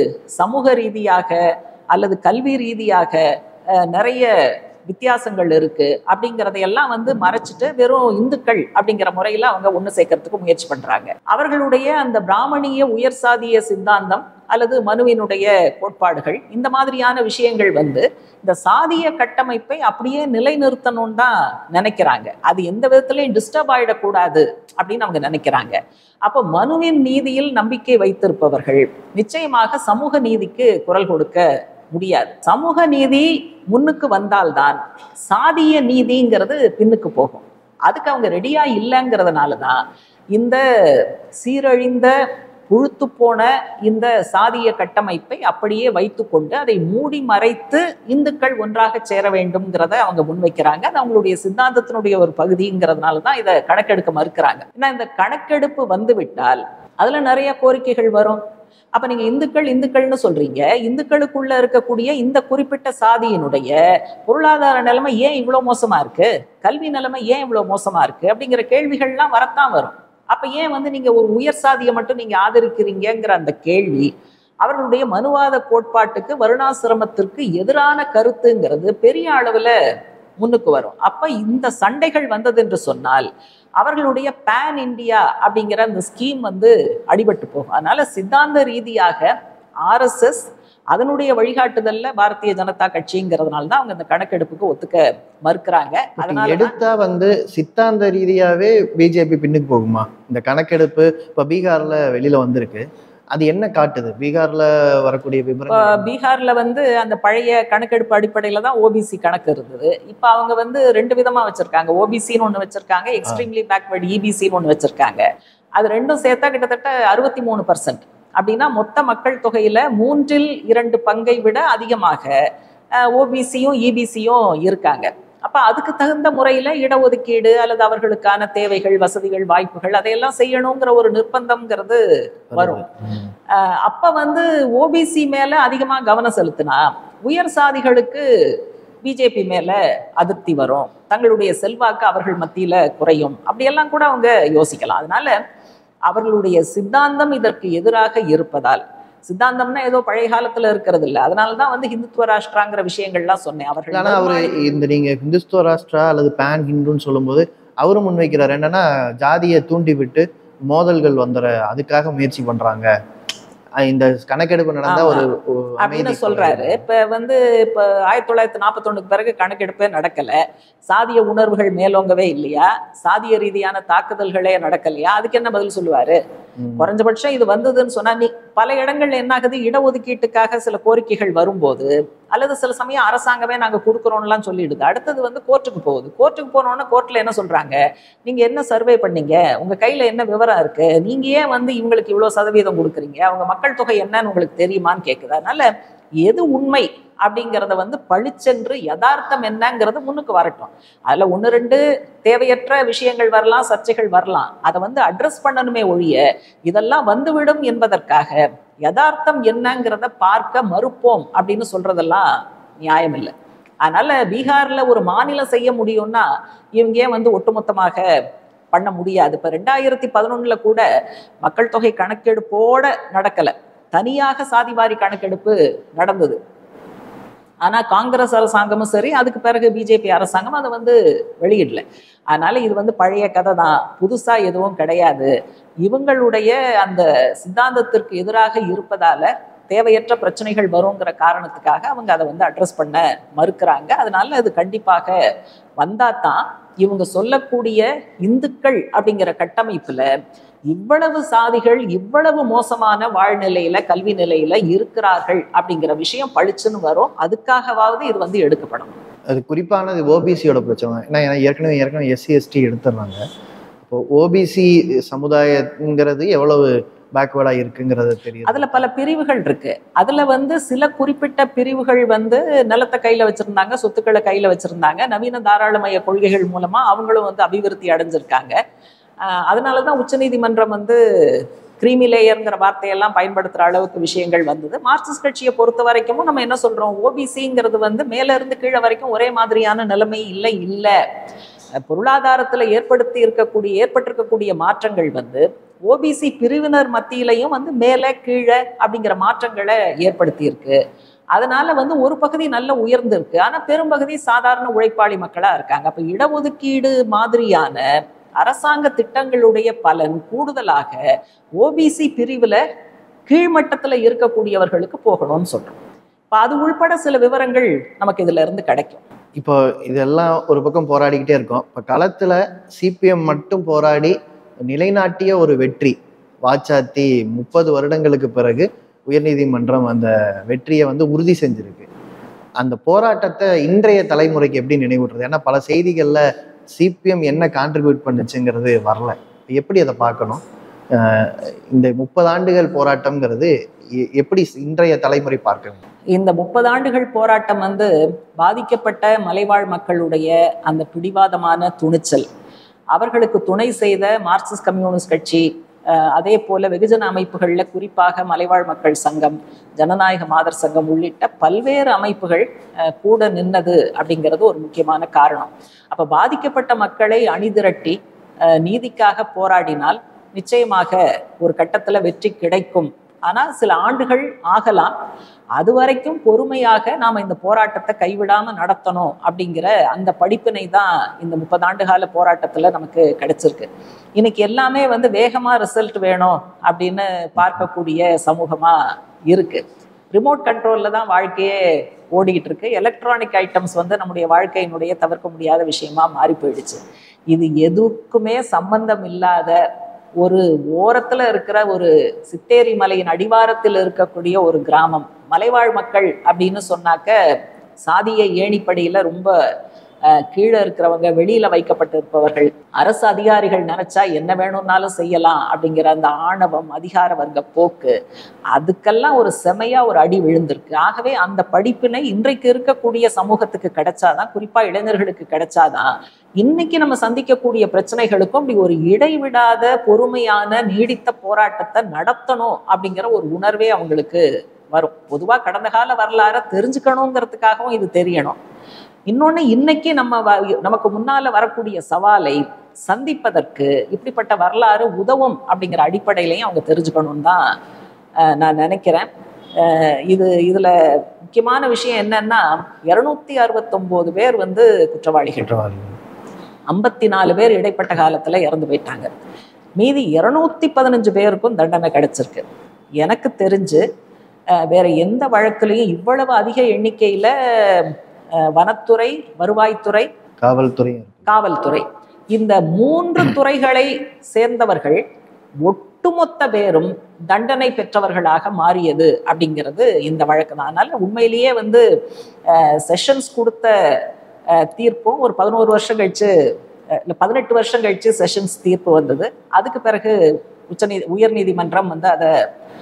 சமூக ரீதியாக அல்லது கல்வி ரீதியாக நிறைய வித்தியாசங்கள் இருக்கு அப்படிங்கிறதையெல்லாம் வந்து மறைச்சிட்டு வெறும் இந்துக்கள் அப்படிங்கிற முறையில அவங்க ஒண்ணு சேர்க்கறதுக்கு முயற்சி பண்றாங்க. அவர்களுடைய அந்த பிராமணிய உயர் சாதிய சித்தாந்தம் அல்லது மனுவினுடைய கோட்பாடுகள் இந்த மாதிரியான விஷயங்கள் வந்து இந்த சாதிய கட்டமைப்பை அப்படியே நிலைநிறுத்தணும்னு தான் நினைக்கிறாங்க. அது எந்த விதத்திலையும் டிஸ்டர்ப் ஆயிடக்கூடாது அப்படின்னு அவங்க நினைக்கிறாங்க. அப்போ மனுவின் நீதியில் நம்பிக்கை வைத்திருப்பவர்கள் நிச்சயமாக சமூக நீதிக்கு குரல் கொடுக்க முடியாது. சமூக நீதி முன்னுக்கு வந்தால்தான் சாதிய நீதிங்கிறது பின்னுக்கு போகும். அதுக்கு அவங்க ரெடியா இல்லைங்கிறதுனாலதான் இந்த சீரழிந்த புழுத்து போன இந்த சாதிய கட்டமைப்பை அப்படியே வைத்து கொண்டு அதை மூடி மறைத்து இந்துக்கள் ஒன்றாக சேர வேண்டும்ங்கிறத அவங்க முன்வைக்கிறாங்க. அது அவங்களுடைய சித்தாந்தத்தினுடைய ஒரு பகுதிங்கிறதுனால தான் இதை கணக்கெடுக்க மறுக்கிறாங்க. ஏன்னா இந்த கணக்கெடுப்பு வந்து விட்டால் அதுல நிறைய கோரிக்கைகள் வரும். அப்ப நீங்க இந்துக்கள் இந்துக்கள்னு சொல்றீங்க, இந்துக்களுக்குள்ள இருக்கக்கூடிய இந்த குறிப்பிட்ட சாதியினுடைய பொருளாதார நிலைமை ஏன் இவ்வளவு மோசமா இருக்கு, கல்வி நிலைமை ஏன் இவ்வளவு மோசமா இருக்கு அப்படிங்கிற கேள்விகள்லாம் வரத்தான் வரும். அப்ப ஏன் வந்து நீங்க ஒரு உயர் சாதியை மட்டும் நீங்க ஆதரிக்கிறீங்கிற அந்த கேள்வி அவர்களுடைய மனுவாத கோட்பாட்டுக்கு வருணாசிரமத்திற்கு எதிரான கருத்துங்கிறது பெரிய அளவுல முன்னுக்கு வரும். அப்ப இந்த சண்டைகள் வந்தது என்று சொன்னால் அவர்களுடைய பேன் இந்தியா அப்படிங்கிற அந்த ஸ்கீம் வந்து அடிபட்டு போகும். அதனால சித்தாந்த ரீதியாக ஆர்எஸ்எஸ் அதனுடைய வழிகாட்டுதல்ல பாரதிய ஜனதா கட்சிங்கிறதுனால தான் அவங்க இந்த கணக்கெடுப்புக்கு ஒத்துக்க மறுக்கிறாங்க. அதனால எடுத்தா வந்து சித்தாந்த ரீதியாவே பிஜேபி பின்னுக்கு போகுமா? இந்த கணக்கெடுப்பு இப்ப பீகார்ல வெளியில வந்திருக்கு, அது என்ன காட்டுது பீகார்ல வரக்கூடிய விவரம்? பீகார்ல வந்து அந்த பழைய கணக்கெடுப்பு அடிப்படையில தான் ஓபிசி கணக்கு இருந்தது. இப்ப அவங்க வந்து ரெண்டு விதமா வச்சிருக்காங்க. ஓபிசின்னு ஒண்ணு வச்சிருக்காங்க, எக்ஸ்ட்ரீம்லி பேக்வர்டு இபிசின்னு ஒண்ணு வச்சிருக்காங்க. அது ரெண்டும் சேர்த்தா கிட்டத்தட்ட அறுபத்தி மூணு பர்சன்ட் அப்படின்னா மொத்த மக்கள் தொகையில மூன்றில் இரண்டு பங்கை விட அதிகமாக ஓபிசியும் இபிசியும் இருக்காங்க. அப்ப அதுக்கு தகுந்த முறையில இடஒதுக்கீடு அல்லது அவர்களுக்கான தேவைகள், வசதிகள், வாய்ப்புகள் அதையெல்லாம் செய்யணுங்கிற ஒரு நிர்பந்தம்ங்கிறது வரும். அப்ப வந்து ஓபிசி மேல அதிகமா கவனம் செலுத்தினா உயர் சாதிகளுக்கு பிஜேபி மேல அதிருப்தி வரும், தங்களுடைய செல்வாக்கு அவர்கள் மத்தியில குறையும், அப்படியெல்லாம் கூட அவங்க யோசிக்கலாம். அதனால அவர்களுடைய சித்தாந்தம் இதற்கு எதிராக இருப்பதால், சித்தாந்தம்னா ஏதோ பழைய காலத்துல இருக்கிறது இல்லை, அதனாலதான் வந்து ஹிந்துத்துவ ராஷ்டிராங்கிற விஷயங்கள்லாம் சொன்னேன். அவர்கள் ஆனா அவரு இந்த நீங்க ஹிந்துத்துவ ராஷ்டிரா அல்லது பேன் ஹிந்துன்னு சொல்லும் போது அவரும் முன்வைக்கிறார் என்னன்னா, ஜாதியை தூண்டி விட்டு மோதல்கள் வந்துற அதுக்காக முயற்சி பண்றாங்க, இந்த கணக்கெடுப்பு நடந்தா ஒரு அப்படின்னு சொல்றாரு. இப்ப வந்து இப்ப ஆயிரத்தி தொள்ளாயிரத்தி நாற்பத்தி ஒண்ணுக்கு பிறகு கணக்கெடுப்பே நடக்கல, சாதிய உணர்வுகள் மேலோங்கவே இல்லையா, சாதிய ரீதியான தாக்குதல்களே நடக்கலையா, அதுக்கு என்ன பதில் சொல்லுவாரு? குறைஞ்சபட்சம் இது வந்ததுன்னு சொன்னா, நீ பல இடங்கள்ல என்ன ஆகுது, இடஒதுக்கீட்டுக்காக சில கோரிக்கைகள் வரும்போது அல்லது சில சமயம் அரசாங்கமே நாங்க கொடுக்குறோம்லாம் சொல்லிடுது, அடுத்தது வந்து கோர்ட்டுக்கு போகுது. கோர்ட்டுக்கு போனோன்னா கோர்ட்ல என்ன சொல்றாங்க, நீங்க என்ன சர்வே பண்ணீங்க, உங்க கையில என்ன விவரம் இருக்கு, நீங்க ஏன் வந்து இவங்களுக்கு இவ்வளவு சதவீதம் கொடுக்குறீங்க, அவங்க மக்கள் தொகை என்னன்னு உங்களுக்கு தெரியுமான்னு கேட்குது. அதனால எது உண்மை அப்படிங்கிறத வந்து பழிச்சென்று யதார்த்தம் என்னங்கிறது முன்னுக்கு வரட்டும். அதுல ஒன்று ரெண்டு தேவையற்ற விஷயங்கள் வரலாம், சர்ச்சைகள் வரலாம், அதை வந்து அட்ரஸ் பண்ணணுமே ஒழிய இதெல்லாம் வந்துவிடும் என்பதற்காக யதார்த்தம் என்னங்கிறத பார்க்க மறுப்போம் அப்படின்னு சொல்றதெல்லாம் நியாயம் இல்லை. அதனால பீகார்ல ஒரு மாநிலம் செய்ய முடியும்னா இவங்க ஏன் வந்து ஒட்டுமொத்தமாக பண்ண முடியாது? இப்ப ரெண்டாயிரத்தி பதினொன்னுல கூட மக்கள் தொகை கணக்கெடுப்போட நடக்கல, தனியாக சாதிவாரி கணக்கெடுப்பு நடந்தது. ஆனா காங்கிரஸ் அரசாங்கமும் சரி, அதுக்கு பிறகு பிஜேபி அரசாங்கம் அதை வந்து வெளியிடல. அதனால இது வந்து பழைய கதை தான், புதுசா எதுவும் கிடையாது. இவங்களுடைய அந்த சித்தாந்தத்திற்கு எதிராக இருப்பதால தேவையற்ற பிரச்சனைகள் வருங்கிற காரணத்துக்காக அவங்க அதை வந்து அட்ரஸ் பண்ண மறுக்கிறாங்க. அதனால அது கண்டிப்பாக வந்தாதான் இவங்க சொல்லக்கூடிய இந்துக்கள் அப்படிங்கிற கட்டமைப்புல இவ்வளவு சாதிகள் இவ்வளவு மோசமான வாழ்நிலையில கல்வி நிலையில இருக்கிறார்கள் அப்படிங்கிற விஷயம் பளிச்சுன்னு வரும். அதுக்காகவாவது இது வந்து எடுக்கப்படும். அது குறிப்பானது ஓபிசியோட பிரச்சனை. ஏன்னா ஏற்கனவே ஏற்கனவே எஸ்சி எஸ்டி எடுத்துடுறாங்க. இப்போ ஓபிசி சமுதாயங்கிறது எவ்வளவு பேக்வேர்டா இருக்குங்கிறது தெரியும். அதுல பல பிரிவுகள் இருக்கு. அதுல வந்து சில குறிப்பிட்ட பிரிவுகள் வந்து நிலத்தை கையில வச்சிருந்தாங்க, சொத்துக்களை கையில வச்சிருந்தாங்க, நவீன தாராளமய கொள்கைகள் மூலமா அவங்களும் வந்து அபிவிருத்தி அடைஞ்சிருக்காங்க. ஆஹ் அதனாலதான் உச்சநீதிமன்றம் வந்து கிரீமி லேயர்ங்கிற வார்த்தையெல்லாம் பயன்படுத்துற அளவுக்கு விஷயங்கள் வந்தது. மார்க்சிஸ்ட் கட்சியை பொறுத்த வரைக்கும் நம்ம என்ன சொல்றோம், ஓபிசிங்கிறது வந்து மேல இருந்து கீழே வரைக்கும் ஒரே மாதிரியான நிலைமை இல்லை இல்லை பொருளாதாரத்துல ஏற்படுத்தி இருக்கக்கூடிய ஏற்பட்டிருக்கக்கூடிய மாற்றங்கள் வந்து ஓபிசி பிரிவினர் மத்தியிலையும் வந்து மேலே கீழே அப்படிங்கிற மாற்றங்களை ஏற்படுத்தி இருக்கு. அதனால வந்து ஒரு பகுதி நல்ல உயர்ந்திருக்கு, ஆனா பெரும்பகுதி சாதாரண உழைப்பாளி மக்களா இருக்காங்க. அப்ப இடஒதுக்கீடு மாதிரியான அரசாங்க திட்டங்களுடைய பலன் கூடுதலாக ஓபிசி பிரிவுல கீழ்மட்டத்துல இருக்கக்கூடியவர்களுக்கு போகணும்னு சொல்றோம். இப்ப அது உள்பட சில விவரங்கள் நமக்கு இதுல இருந்து கிடைக்கும். இப்போ இதெல்லாம் ஒரு பக்கம் போராடிக்கிட்டே இருக்கோம். இப்போ களத்துல சிபிஎம் மட்டும் போராடி நிலைநாட்டிய ஒரு வெற்றி, வாச்சாத்தி முப்பது வருடங்களுக்கு பிறகு உயர்நீதிமன்றம் அந்த வெற்றியை வந்து உறுதி செஞ்சிருக்கு. அந்த போராட்டத்தை இன்றைய தலைமுறைக்கு எப்படி நினைவூட்டுறது? ஏன்னா பல செய்திகள்ல சிபிஎம் என்ன கான்ட்ரிபியூட் பண்ணுச்சுங்கிறது வரல. எப்படி அதை பார்க்கணும்? இந்த முப்பது ஆண்டுகள் போராட்டம்ங்கிறது எப்படி இன்றைய தலைமுறை பார்க்கணும்? இந்த முப்பது ஆண்டுகள் போராட்டம் வந்து பாதிக்கப்பட்ட மலைவாழ் மக்களுடைய அந்த பிடிவாதமான துணிச்சல், அவர்களுக்கு துணை செய்த மார்க்சிஸ்ட் கம்யூனிஸ்ட் கட்சி, அதே போல வெகுஜன அமைப்புகளில் குறிப்பாக மலைவாழ் மக்கள் சங்கம், ஜனநாயக மாதர் சங்கம் உள்ளிட்ட பல்வேறு அமைப்புகள் கூட நின்னது அப்படிங்கிறது ஒரு முக்கியமான காரணம். அப்போ பாதிக்கப்பட்ட மக்களை அணிதிரட்டி நீதிக்காக போராடினால் நிச்சயமாக ஒரு கட்டத்தில் வெற்றி கிடைக்கும். ஆனால் சில ஆண்டுகள் ஆகலாம். அது வரைக்கும் பொறுமையாக நாம் இந்த போராட்டத்தை கைவிடாமல் நடத்தணும் அப்படிங்கிற அந்த படிப்பினை தான் இந்த முப்பது ஆண்டு கால போராட்டத்தில் நமக்கு கிடைச்சிருக்கு. இன்னைக்கு எல்லாமே வந்து வேகமாக ரிசல்ட் வேணும் அப்படின்னு பார்க்கக்கூடிய சமூகமாக இருக்கு. ரிமோட் கண்ட்ரோலில் தான் வாழ்க்கையே ஓடிக்கிட்டு இருக்கு. எலக்ட்ரானிக் ஐட்டம்ஸ் வந்து நம்முடைய வாழ்க்கையினுடைய தவிர்க்க முடியாத விஷயமா மாறி போயிடுச்சு. இது எதுக்குமே சம்பந்தம் இல்லாத ஒரு ஓரத்துல இருக்கிற ஒரு சித்தேரி மலையின் அடிவாரத்தில் இருக்கக்கூடிய ஒரு கிராமம். மலைவாழ் மக்கள் அப்படின்னு சொன்னாக்க சாதிய ஏணிப்படியில ரொம்ப கீழே இருக்கிறவங்க, வெளியில வைக்கப்பட்டிருப்பவர்கள், அரசு அதிகாரிகள் நினைச்சா என்ன வேணும்னாலும் செய்யலாம் அப்படிங்கிற அந்த ஆணவம், அதிகார வர்க்க போக்கு, அதுக்கெல்லாம் ஒரு செமையா ஒரு அடி விழுந்திருக்கு. ஆகவே அந்த படிப்பினை இன்றைக்கு இருக்கக்கூடிய சமூகத்துக்கு கிடைச்சாதான், குறிப்பா இளைஞர்களுக்கு கிடைச்சாதான் இன்னைக்கு நம்ம சந்திக்கக்கூடிய பிரச்சனைகளுக்கும் அப்படி ஒரு இடைவிடாத பொறுமையான நீடித்த போராட்டத்தை நடத்தணும் அப்படிங்கிற ஒரு உணர்வே அவங்களுக்கு வரும். பொதுவா கடந்த கால வரலாறை தெரிஞ்சுக்கணுங்கிறதுக்காகவும் இது தெரியணும். இன்னொன்னு, இன்னைக்கு நம்ம நமக்கு முன்னால வரக்கூடிய சவாலை சந்திப்பதற்கு இப்படிப்பட்ட வரலாறு உதவும் அப்படிங்கிற அடிப்படையிலையும் அவங்க தெரிஞ்சுக்கணும்னு தான் நான் நினைக்கிறேன். இது இதுல முக்கியமான விஷயம் என்னன்னா, இருநூத்தி அறுபத்தி ஒன்பது பேர் வந்து குற்றவாளிகள், ஐம்பத்தி நாலு பேர் இடைப்பட்ட காலத்துல இறந்து போயிட்டாங்க. மீதி இருநூத்தி பதினஞ்சு பேருக்கும் தண்டனை கிடைச்சிருக்கு. எனக்கு தெரிஞ்சு வேற எந்த வழக்குலையும் இவ்வளவு அதிக எண்ணிக்கையில வனத்துறை, வருவாய்த்துறை, காவல்துறை காவல்துறை இந்த மூன்று துறைகளை சேர்ந்தவர்கள் ஒட்டுமொத்த பேரும் தண்டனை பெற்றவர்களாக மாறியது அப்படிங்கிறது இந்த வழக்கு தான். அதனால உண்மையிலேயே வந்து செஷன்ஸ் கொடுத்த தீர்ப்பும் ஒரு பதினோரு வருஷம் கழிச்சு, இல்லை பதினெட்டு வருஷம் கழிச்சு செஷன்ஸ் தீர்ப்பு வந்தது. அதுக்கு பிறகு உச்சநீதி உயர் நீதிமன்றம் வந்து அதை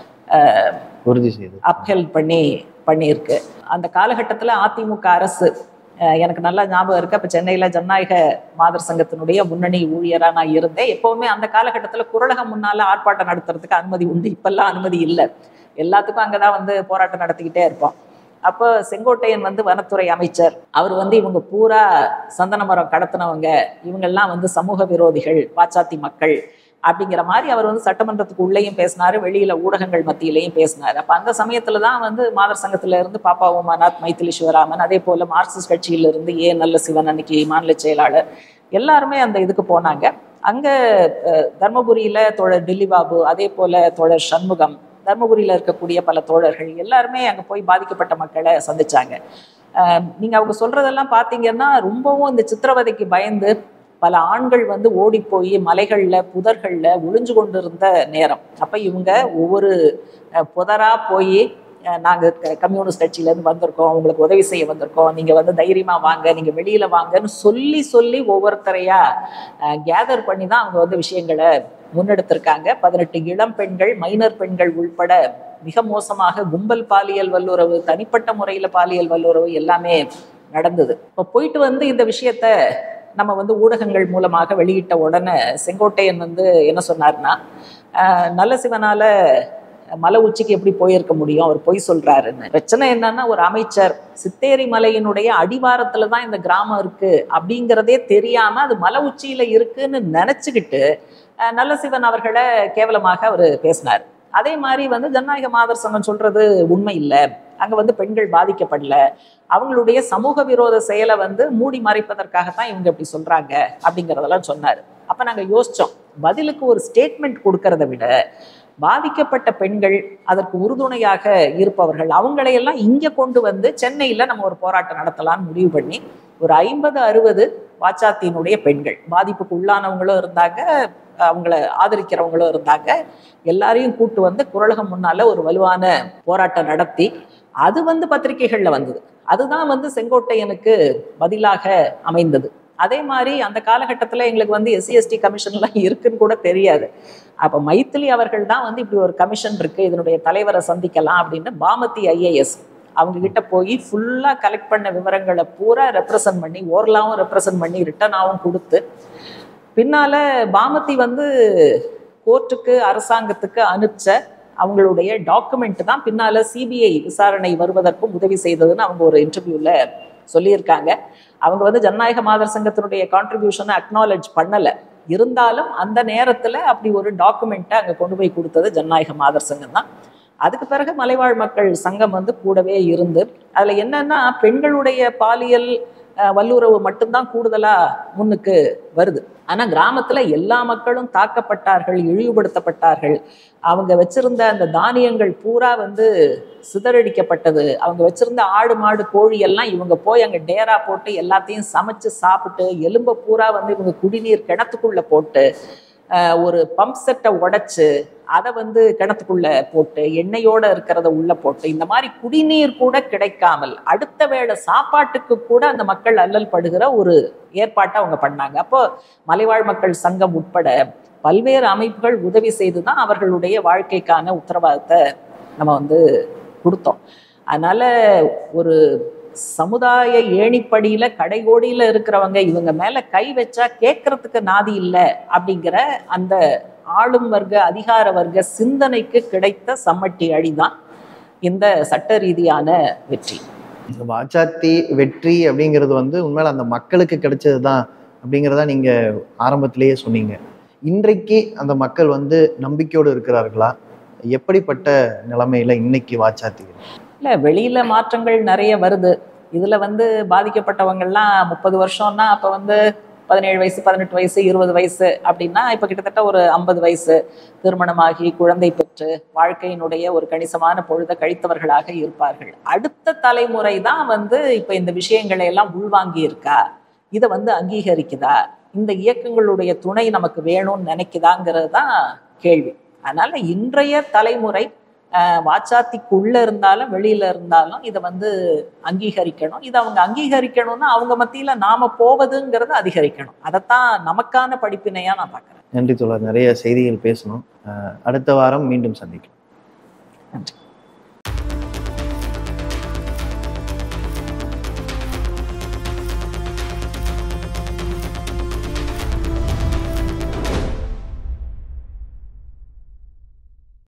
உறுதி செய்து அப்ஹெல்ட் பண்ணி பண்ணியிருக்கு. அந்த காலகட்டத்தில் அதிமுக அரசு, எனக்கு நல்லா ஞாபகம் இருக்கு, அப்போ சென்னையில் ஜனநாயக மாதர் சங்கத்தினுடைய முன்னணி ஊழியராக நான் இருந்தேன். எப்போவுமே அந்த காலகட்டத்தில் குரலகம் முன்னால் ஆர்ப்பாட்டம் நடத்துறதுக்கு அனுமதி உண்டு, இப்பெல்லாம் அனுமதி இல்லை. எல்லாத்துக்கும் அங்கே தான் வந்து போராட்டம் நடத்திக்கிட்டே இருப்போம். அப்போ செங்கோட்டையன் வந்து வனத்துறை அமைச்சர், அவர் வந்து இவங்க பூரா சந்தன மரம் கடத்தினவங்க, இவங்கெல்லாம் வந்து சமூக விரோதிகள், பாச்சாத்தி மக்கள் அப்படிங்கிற மாதிரி அவர் வந்து சட்டமன்றத்துக்கு உள்ளேயும் பேசினாரு, வெளியில ஊடகங்கள் மத்தியிலையும் பேசினாரு. அப்ப அந்த சமயத்துல தான் வந்து மாதர் சங்கத்துல இருந்து பாப்பா உமாநாத், மைத்திலி சிவராமன், அதே போல மார்க்சிஸ்ட் கட்சியில இருந்து ஏ நல்ல சிவன், அன்னைக்கு மாநில செயலாளர், எல்லாருமே அந்த இதுக்கு போனாங்க. அங்க தர்மபுரியில தோழர் டில்லி பாபு, அதே போல தோழர் சண்முகம், தர்மபுரியில இருக்கக்கூடிய பல தோழர்கள் எல்லாருமே அங்க போய் பாதிக்கப்பட்ட மக்களை சந்திச்சாங்க. அஹ் நீங்க அவங்க சொல்றதெல்லாம் பாத்தீங்கன்னா ரொம்பவும் இந்த சித்திரவதைக்கு பயந்து பல ஆண்கள் வந்து ஓடி போய் மலைகள்ல புதர்கள்ல ஒளிஞ்சு கொண்டு இருந்த நேரம். அப்ப இவங்க ஒவ்வொரு புதரா போய், நாங்க கம்யூனிஸ்ட் கட்சியில இருந்து வந்திருக்கோம், உங்களுக்கு உதவி செய்ய வந்திருக்கோம், நீங்க வந்து தைரியமா வாங்க, நீங்க வெளியில வாங்கன்னு சொல்லி சொல்லி ஒவ்வொருத்தரையா கேதர் பண்ணி தான் அவங்க வந்து விஷயங்களை முன்னெடுத்திருக்காங்க. பதினெட்டு இளம் பெண்கள், மைனர் பெண்கள் உள்பட மிக மோசமாக கும்பல் பாலியல் வல்லுறவு, தனிப்பட்ட முறையில பாலியல் வல்லுறவு எல்லாமே நடந்தது. இப்போ போயிட்டு வந்து இந்த விஷயத்த நம்ம வந்து ஊடகங்கள் மூலமாக வெளியிட்ட உடனே செங்கோட்டையன் வந்து என்ன சொன்னார்னா, நல்ல சிவனால மலை உச்சிக்கு எப்படி போயிருக்க முடியும், அவர் பொய் சொல்றாருன்னு. பிரச்சனை என்னன்னா, ஒரு அமைச்சர் சித்தேரி மலையினுடைய அடிவாரத்துல தான் இந்த கிராமம் இருக்கு அப்படிங்கிறதே தெரியாம அது மலை உச்சியில இருக்குன்னு நினைச்சுக்கிட்டு நல்ல சிவன் அவர்களை கேவலமாக அவர் பேசினார். அதே மாதிரி வந்து ஜனநாயக மாதர் சங்கம் சொல்றது உண்மை இல்லை, அங்க வந்து பெண்கள் பாதிக்கப்படல, அவங்களுடைய சமூக விரோத செயலை வந்து மூடி மறைப்பதற்காகத்தான் இவங்க இப்படி சொல்றாங்க அப்படிங்கிறதெல்லாம் சொன்னாரு. அப்ப நாங்க யோசிச்சோம், பதிலுக்கு ஒரு ஸ்டேட்மெண்ட் கொடுக்கறத விட பாதிக்கப்பட்ட பெண்கள், அதற்கு உறுதுணையாக இருப்பவர்கள், அவங்களையெல்லாம் இங்க கொண்டு வந்து சென்னையில நம்ம ஒரு போராட்டம் நடத்தலாம்னு முடிவு பண்ணி ஒரு ஐம்பது அறுபது வாச்சாத்தியினுடைய பெண்கள், பாதிப்புக்கு உள்ளானவங்களும் இருந்தாங்க, அவங்கள ஆதரிக்கிறவங்களும் இருந்தாங்க, எல்லாரையும் கூட்டு வந்து குரலகம் முன்னால ஒரு வலுவான போராட்டம் நடத்தி அது வந்து பத்திரிகைகள்ல வந்தது. அதுதான் வந்து செங்கோட்டையனுக்கு பதிலாக அமைந்தது. அதே மாதிரி அந்த காலகட்டத்தில் எங்களுக்கு வந்து எஸ்சி எஸ்டி கமிஷன்லாம் இருக்குன்னு கூட தெரியாது. அப்போ மைத்திலி அவர்கள் தான் வந்து இப்படி ஒரு கமிஷன் இருக்கு, இதனுடைய தலைவரை சந்திக்கலாம் அப்படின்னு பாமதி ஐஏஎஸ் அவங்க கிட்ட போய் ஃபுல்லாக கலெக்ட் பண்ண விவரங்களை பூரா ரெப்ரசன்ட் பண்ணி, ஓரலாவும் ரெப்ரசன்ட் பண்ணி, ரிட்டனாகவும் கொடுத்து, பின்னால பாமதி வந்து கோர்ட்டுக்கு அரசாங்கத்துக்கு அனுப்பிச்ச அவங்களுடைய டாக்குமெண்ட் தான் பின்னால சிபிஐ விசாரணை வருவதற்கும் உதவி செய்ததுன்னு அவங்க ஒரு இன்டர்வியூல சொல்லியிருக்காங்க. அவங்க வந்து ஜனநாயக மாதர் சங்கத்தினுடைய கான்ட்ரிபியூஷனை அக்னாலேஜ் பண்ணலை, இருந்தாலும் அந்த நேரத்தில் அப்படி ஒரு டாக்குமெண்ட்டை அங்கே கொண்டு போய் கொடுத்தது ஜனநாயக மாதர் சங்கம் தான். அதுக்கு பிறகு மலைவாழ் மக்கள் சங்கம் வந்து கூடவே இருந்து, அதில் என்னன்னா பெண்களுடைய பாலியல் வல்லுறவு மட்டும்தான் கூடுதலா முன்னுக்கு வருது. ஆனா கிராமத்துல எல்லா மக்களும் தாக்கப்பட்டார்கள், இழிவுபடுத்தப்பட்டார்கள். அவங்க வச்சிருந்த அந்த தானியங்கள் பூரா வந்து சிதறடிக்கப்பட்டது. அவங்க வச்சிருந்த ஆடு மாடு கோழி எல்லாம் இவங்க போய் அங்க டேரா போட்டு எல்லாத்தையும் சமைச்சு சாப்பிட்டு, எலும்பை பூரா வந்து இவங்க குடிநீர் கிணத்துக்குள்ள போட்டு ஒரு பம்ப் செட்டை உடைச்சு அதை வந்து கிணத்துக்குள்ள போட்டு எண்ணெயோட இருக்கிறத உள்ள போட்டு இந்த மாதிரி குடிநீர் கூட கிடைக்காமல் அடுத்த வேளை சாப்பாட்டுக்கு கூட அந்த மக்கள் அல்லல் படுகிற ஒரு ஏற்பாட்டை அவங்க பண்ணாங்க. அப்போ மலைவாழ் மக்கள் சங்கம் உட்பட பல்வேறு அமைப்புகள் உதவி செய்து தான் அவர்களுடைய வாழ்க்கைக்கான உத்தரவாதத்தை நம்ம வந்து கொடுத்தோம். அதனால ஒரு சமுதாய ஏணிப்படியில கடைகோடியில இருக்கிறவங்க இவங்க மேல கை வச்சா கேட்கறதுக்கு நாதி இல்லை அப்படிங்கிற அந்த ஆளும் வர்க்க அதிகார வர்க்க சிந்தனைக்கு கிடைத்த சம்மட்டி அடிதான் இந்த சட்ட ரீதியான வெற்றி. வாச்சாத்தி வெற்றி அப்படிங்கிறது வந்து உண்மையில அந்த மக்களுக்கு கிடைச்சது தான் அப்படிங்கிறதா நீங்க ஆரம்பத்திலேயே சொன்னீங்க. இன்றைக்கு அந்த மக்கள் வந்து நம்பிக்கையோடு இருக்கிறார்களா? எப்படிப்பட்ட நிலைமையில இன்னைக்கு வாச்சாத்தி? இல்லை, வெளியில மாற்றங்கள் நிறைய வருது. இதுல வந்து பாதிக்கப்பட்டவங்கள்லாம் முப்பது வருஷம்னா அப்போ வந்து பதினேழு வயசு பதினெட்டு வயசு இருபது வயசு அப்படின்னா இப்போ கிட்டத்தட்ட ஒரு ஐம்பது வயசு திருமணமாகி குழந்தை பெற்று வாழ்க்கையினுடைய ஒரு கணிசமான பொழுதை கழித்தவர்களாக இருப்பார்கள். அடுத்த தலைமுறை தான் வந்து இப்போ இந்த விஷயங்களை எல்லாம் உள்வாங்கி இருக்கா, இதை வந்து அங்கீகரிக்குதா, இந்த இயக்கங்களுடைய துணை நமக்கு வேணும்னு நினைக்குதாங்கிறது தான் கேள்வி. அதனால இன்றைய தலைமுறை வாச்சாத்திக்குள்ள இருந்தாலும் வெளியில இருந்தாலும் இதை வந்து அங்கீகரிக்கணும். இதை அவங்க அங்கீகரிக்கணும்னா அவங்க மத்தியில நாம போவதுங்கிறத அதிகரிக்கணும். அதைத்தான் நமக்கான படிப்பினையா நான் பார்க்கிறேன். நன்றி தோழர், நிறைய செய்திகள் பேசணும். அடுத்த வாரம் மீண்டும் சந்திக்கலாம். நன்றி.